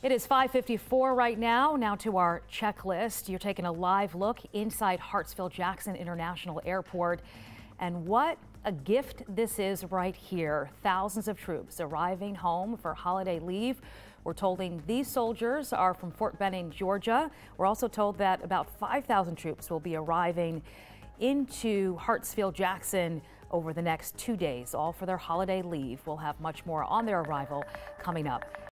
It is 5:54 right now. Now to our checklist. You're taking a live look inside Hartsfield-Jackson International Airport. And what a gift this is right here. Thousands of troops arriving home for holiday leave. We're told these soldiers are from Fort Benning, Georgia. We're also told that about 5,000 troops will be arriving into Hartsfield-Jackson over the next 2 days, all for their holiday leave. We'll have much more on their arrival coming up.